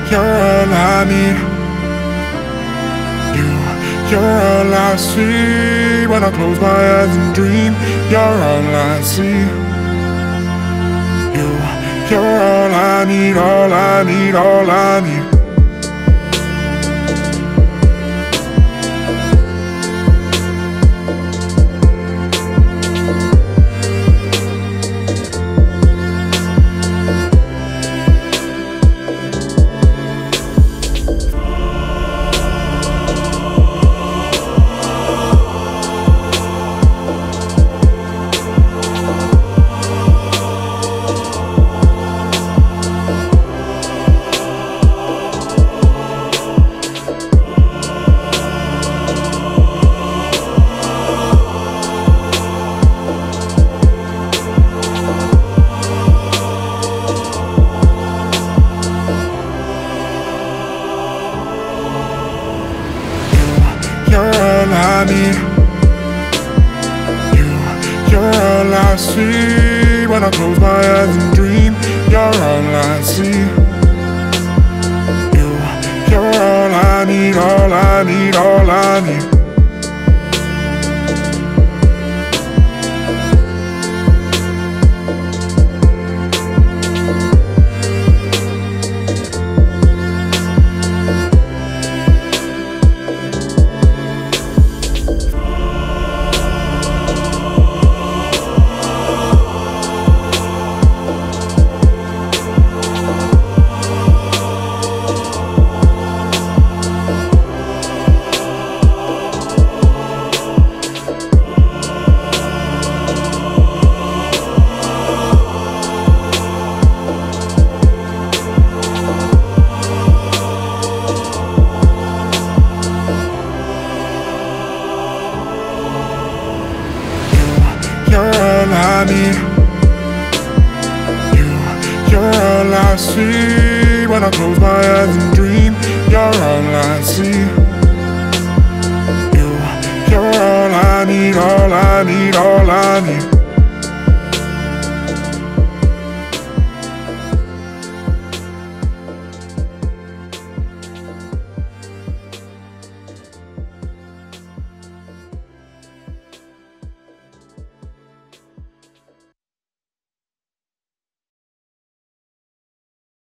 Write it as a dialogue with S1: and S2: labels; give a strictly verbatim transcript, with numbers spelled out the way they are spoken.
S1: you're all I need. You, you're all I see. When I close my eyes and dream, you're all I see. You, you're all I need, all I need, all I need. You're all I need. You, you're all I see. When I close my eyes and dream, you're all I see. You, you're all I need, all I need, all I need. You're all I need. You, you're all I see. When I close my eyes and dream, you're all I see. You, you're all I need, all I need, all I need.